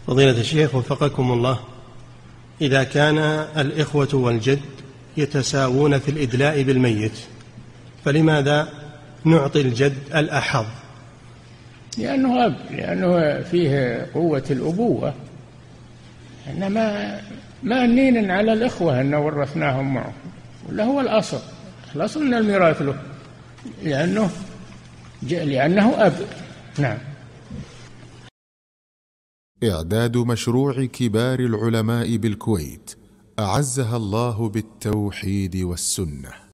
فضيلة الشيخ وفقكم الله، إذا كان الإخوة والجد يتساوون في الإدلاء بالميت، فلماذا نعطي الجد الأحظ؟ لأنه أب، لأنه فيه قوة الأبوة. إنما ما نين على الإخوة أن ورثناهم معه، ولا هو الأصل أن الميراث له، لأنه أب. نعم. إعداد مشروع كبار العلماء بالكويت أعزها الله بالتوحيد والسنة.